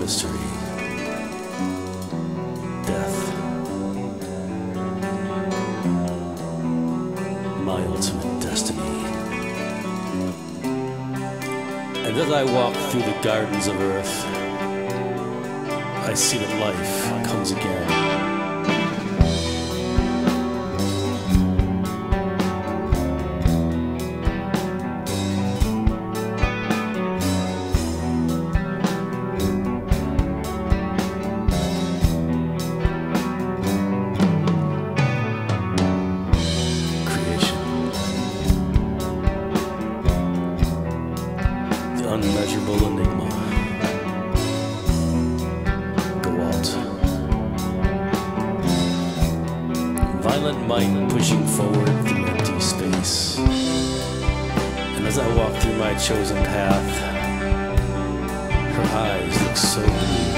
mystery. Death. My ultimate destiny. And as I walk through the gardens of earth, I see that life comes again. Unmeasurable enigma. Gewalt. Violent might pushing forward through empty space. And as I walk through my chosen path, her eyes look so blue.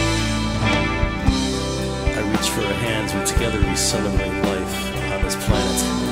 I reach for her hands and together we celebrate life on this planet.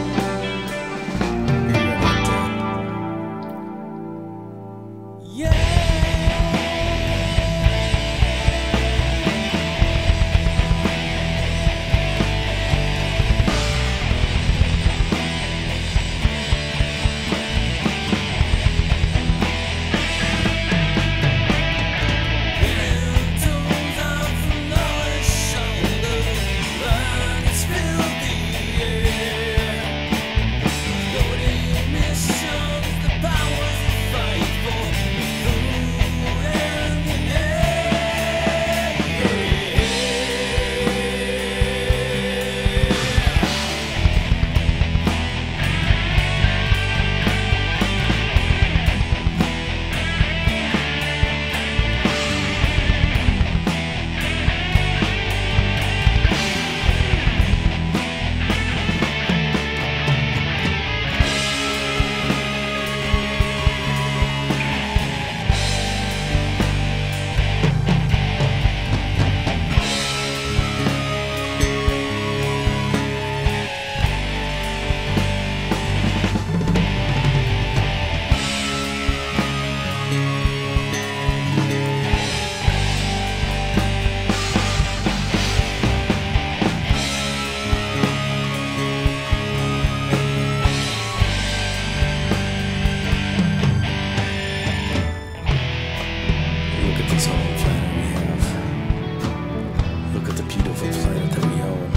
This whole planet we have. Look at the beautiful planet that we own.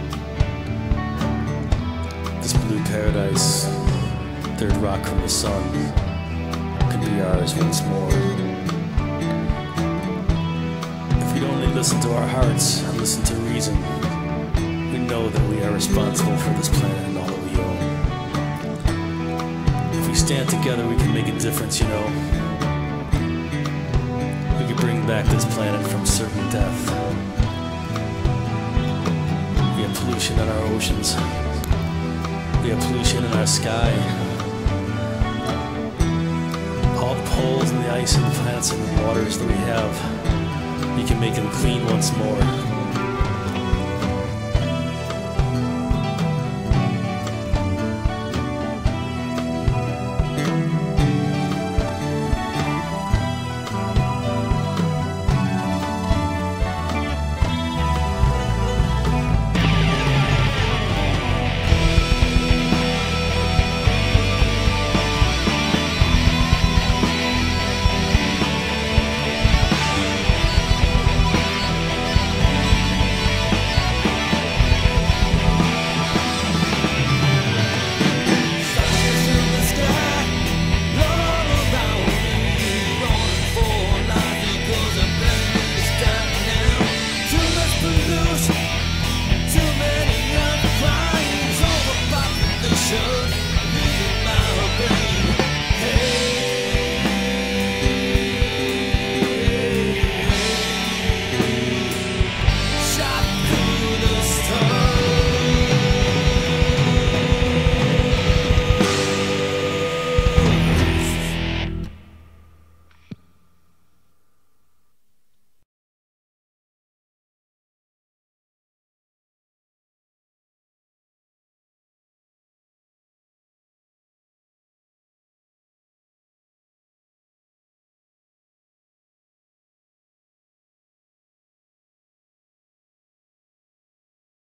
This blue paradise, third rock from the sun, could be ours once more. If we'd only listen to our hearts and listen to reason, we know that we are responsible for this planet and all that we own. If we stand together, we can make a difference, you know. We could bring back this planet from certain death. We have pollution in our oceans. We have pollution in our sky. All the poles and the ice and the plants and the waters that we have, we can make them clean once more.